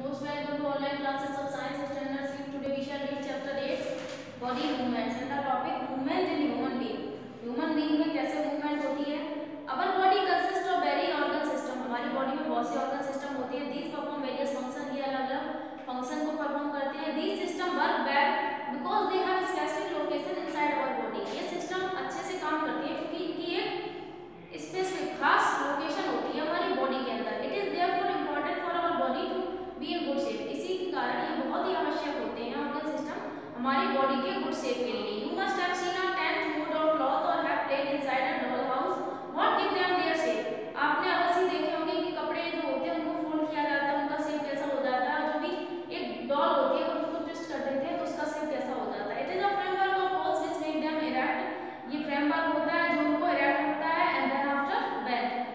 Most welcome to online classes of science standard 6. Today we shall read chapter 8 body movements and the topic movement in human being. Human being में कैसे movement होती है? Our body consists of various organ system. हमारी body में बहुत सी organ system होती है. These perform various function. ये अलग-अलग function को perform करते हैं. These system work well because they have specific location inside our body. ये system अच्छे से काम करती है क्योंकि इनकी एक स्पेसिफिक खास लोकेशन होती है हमारी बॉडी के अंदर. It is therefore important for our body to be in good shape. इसी के कारण ये बहुत ही आवश्यक होते हैं ऑर्गन सिस्टम हमारी बॉडी के गुड शेप के लिए. You must have seen a tent made of cloth or have played inside a doll house. What give them their shape? आपने अवश्य देखे होंगे कि कपड़े जो होते हैं उनको फोल्ड किया जाता है, उनका शेप कैसा हो जाता है. जो भी एक डॉल होती है उसको ट्विस्ट कर देते हैं तो उसका शेप कैसा हो जाता है. It is a framework of poles which make them erect. ये फ्रेमवर्क होता है जो उनको erect रखता है and then after bend.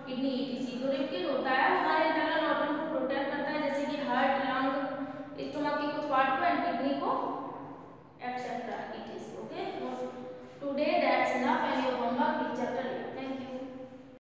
Kidney etc. तो रिब केज होता है